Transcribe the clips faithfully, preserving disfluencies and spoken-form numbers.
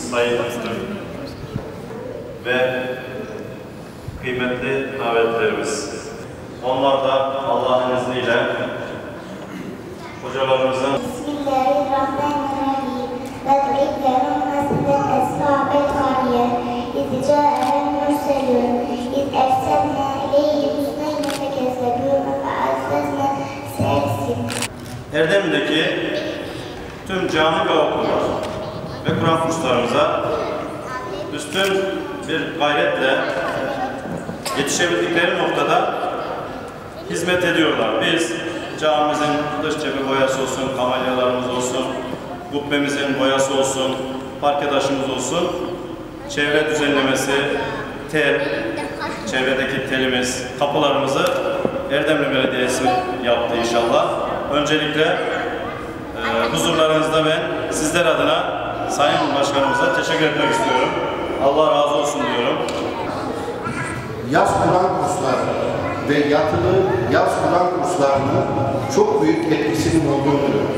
sayın müdür ve kıymetli davetlerimiz. Onlar da Allah'ın izniyle hocalarımızın Bismillahirrahmanirrahim. وَاضْرِبْ لَهُمْ مَثَلًا أَصْحَابَ الْقَرْيَةِ إِذْ جَاءَهَا الْمُرْسَلُونَ إِذْ أَرْسَلْنَا إِلَيْهِمْ اثْنَيْنِ فَكَذَّبُوهُمَا فَعَزَّزْنَا ثَالِثًا. Erdemli'deki tüm cami ve okullar ve Kur'an kurslarımıza üstün bir gayretle yetişebildikleri noktada hizmet ediyorlar. Biz camimizin dış cephe boyası olsun, kamelyalarımız olsun, kubbemizin boyası olsun, parkedaşımız olsun, çevre düzenlemesi, tel, çevredeki telimiz, kapılarımızı Erdemli Belediyesi yaptı inşallah. Öncelikle e, huzurlarınızda ben sizler adına Sayın Başkanımıza teşekkür etmek istiyorum. Allah razı olsun diyorum. Yaz Kur'an kursları ve yatılı yaz Kur'an kurslarının çok büyük etkisinin olduğunu görüyoruz.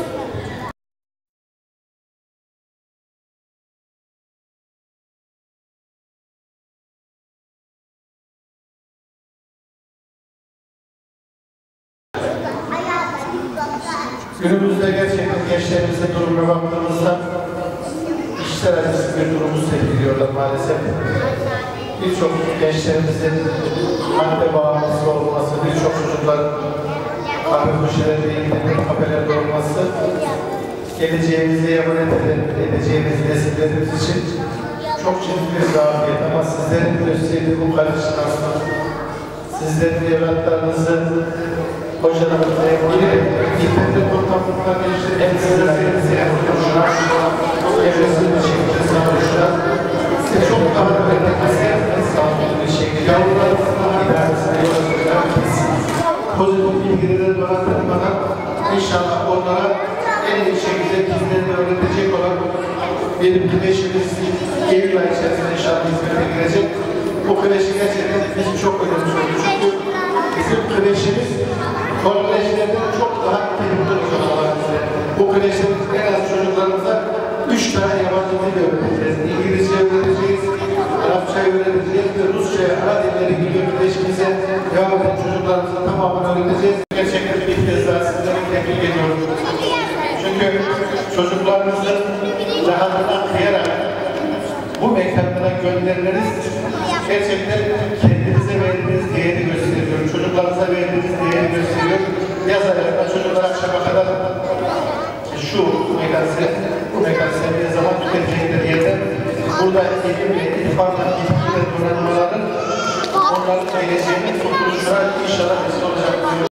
Günümüzde gerçekten gençlerimizin durumuna baktığımızda işler acısı bir durumu sergiliyorlar maalesef. Birçok gençlerimizin madde bağımlısı olması, birçok çocukların kahve köşelerinde ilgili kafelerde olması, geleceğimize emanet edeceğimiz nesillerimiz için çok ciddi bir zafiyet. Ama sizlerin gösterdiği bu karışıklıkla, sizlerin evlatlarınızı hocalarımıza ilgili hizmetli ortamlıklar gençlerin en sizlerinizi konuşulan, evresini bir şekilde sağlaşılan, size çok daha öğretmesi sağlıklı bir şekilde yavrularımızın idaresine yol açacak pozitif bilgileri donatılmadan inşallah onlara en iyi şekilde bizlerini öğretecek olan bir kreşimiz Eylül ay içerisinde inşallah hizmete girecek. Bu kreşi gerçekten bizim çok önemli oldu. Çünkü bizim kreşimiz kolejlerden çok daha nitelikli olacak. Bu kreşimiz en az çocuklarımıza üç tane yabancı dil öğreteceğiz. İngilizce öğreteceğiz, Arapça öğreteceğiz ve Rusça ana dilleri gibi kreşimize devam eden çocuklarımızın tamamını öğreteceğiz. Gerçekten bir kez daha sizlere tebrik ediyorum. Çünkü çocuklarımızın rahatına kıyarak bu mekanlara göndermeniz gerçekten kendinize verdiğiniz değeri gösteriyor. Çocuklarınıza verdiğiniz değeri gösteriyor. Yaz aylarında çocuklar akşama kadar şu mekanse, bu mekanse bir zaman tüketecekleri yerde burada eğitim ve irfanla ilgili donanmaların onların geleceğinin kurtuluşuna inşallah vesile olacak.